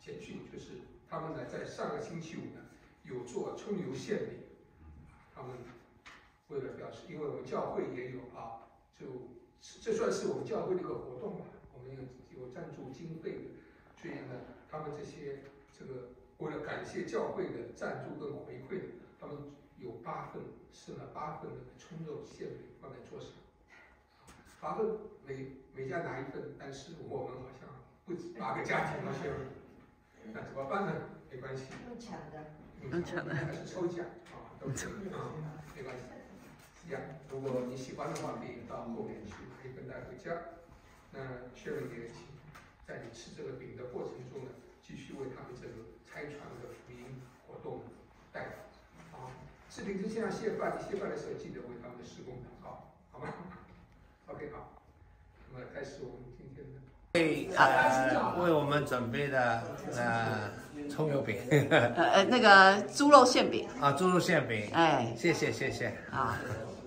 简讯，就是他们呢在上个星期五呢有做葱油馅饼，他们为了表示，因为我们教会也有啊，这算是我们教会的一个活动吧，我们有赞助经费的，所以呢，他们这个为了感谢教会的赞助跟回馈，他们有试了8份的葱肉馅饼放在桌上，8份每家拿1份，但是我们好像不止8个家庭的馅饼，那怎么办呢？没关系，用抢的，还是抽奖啊，都可以啊，没关系。一样，如果你喜欢的话，可以到后面去拿1份带回家。那Sharon也请在你吃这个饼的过程中呢，继续为他们这个差传的福音活动代祷。啊，视频之前要谢饭的时候记得为他们的施工祷告，好吗 ？OK， 好，那么开始我们今天的。 为我们准备的葱油饼， 那个猪肉馅饼啊，猪肉馅饼， 哎， 谢谢啊。